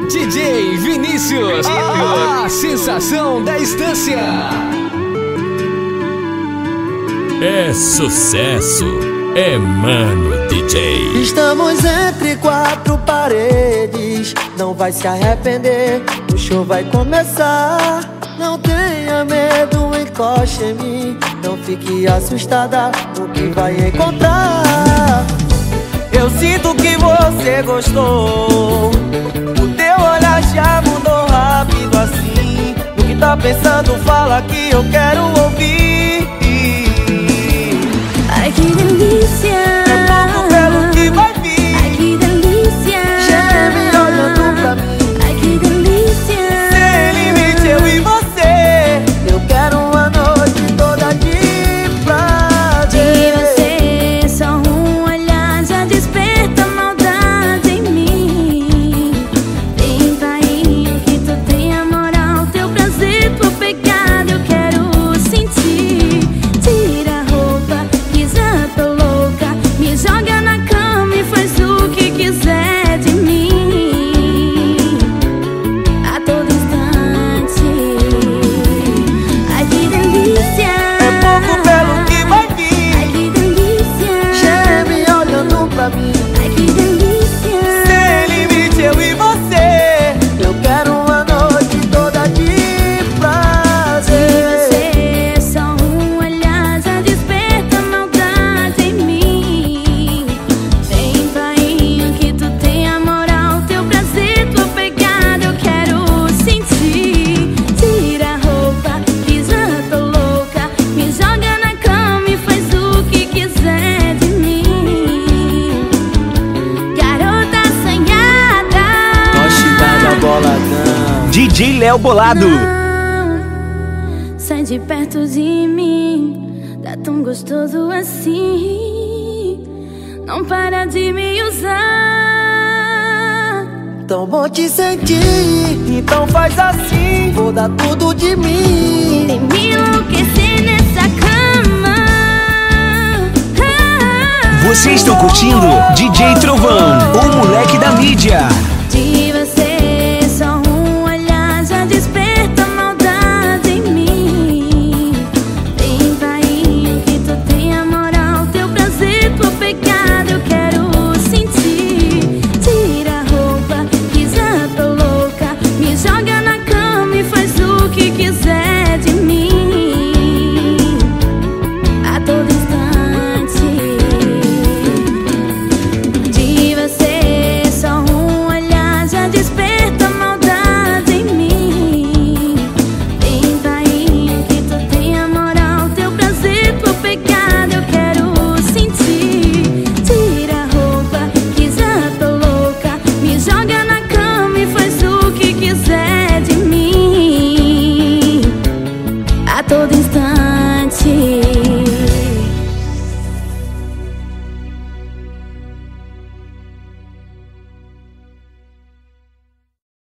DJ Vinícius, a sensação da estância. É sucesso, é Mano DJ. Estamos entre quatro paredes, não vai se arrepender, o show vai começar. Não tenha medo, encoste em mim, não fique assustada com o que vai encontrar. Eu sinto que você gostou, o teu olhar já mudou rápido assim. O que tá pensando, fala que eu quero ouvir. Ai que delícia, é pouco pelo que vai vir. ai que delícia, Geme olhando pra mim. ai que delícia, Sem limite eu e você, eu quero uma noite toda de prazer. de você só um olhar já desperta maldade em mim. Vem vai que tu tem a moral, teu prazer, tua pegada eu quero sentir. Tira a roupa, já tô louca, me joga na cama e faz o que quiser de mim a todo instante. Ai que delícia, É pouco pelo que vai vir. ai que delícia, Geme olhando pra mim. ai que delícia, Sem limite eu e você, eu quero uma noite toda de prazer. de você só um olhar já desperta maldade em mim. Vem vai que tu tem a moral, teu prazer, tua pegada eu quero sentir. Tira a roupa que já tô louca, me joga na cama e faz o que quiser de mim. Garota assanhada, Nós da boladão. DJ Léo Bolado. não, sai de perto de mim, tá tão gostoso assim. Não para de me usar. Tão bom te sentir, então faz assim, vou dar tudo de mim. Vem me enlouquecer nessa cama. Vocês estão curtindo DJ Trovão, o moleque da mídia. De